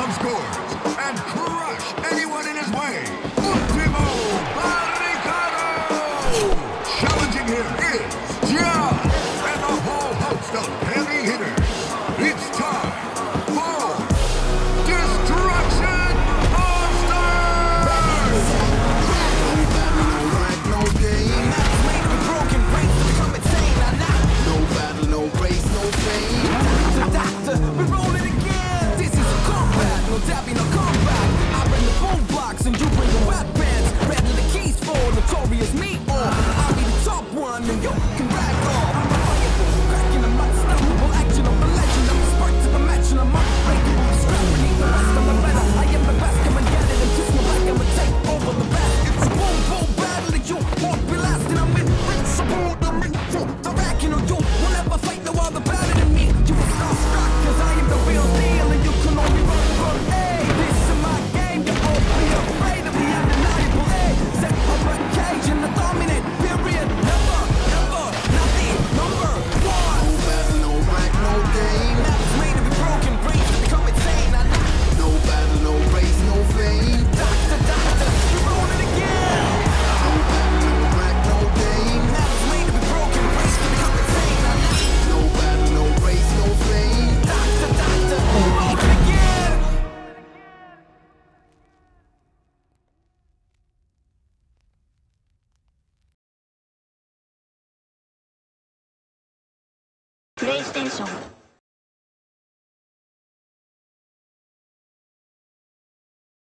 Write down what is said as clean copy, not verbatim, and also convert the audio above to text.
maximum scores and crush anyone in his way. Ultimo Barricado! Challenging him is John and a whole host of heavy hitters. It's time for Destruction AllStars! No game. Maps made of broken brains to become insane. No battle, no race, no fame. Doctor, we're rolling again. This is a combat, no dabbing, no combat. I bring the boom blocks and you bring the wet bands. Rattle the keys for notorious me, or I'll be the top one and you can back off. Cracking the unstoppable action of the legend. I'm a spark to the match and I'm unbreakable. Scrap beneath the rest of the better. I am the best, come and get it and kiss me like I'ma take over the best. It's a boom boom battle that you won't be lasting. I'm invincible, I'm in for the racking on you. Will never fight no other better than me. You will starstruck cause I am the real deal and you can only run. Hey, this is my game, you won't be afraid of the undeniable. Hey, set up a cage and the dominant period. Never, ever, nothing, number one. No battle, no rank, no game. Maps made to be broken, brains to become insane. No battle, no race, no fame. Doctor, we're rolling again. No battle, no rank, no game. Maps made to be broken, brains to become insane. No battle, no race, no fame. Doctor, we're rolling again. PlayStation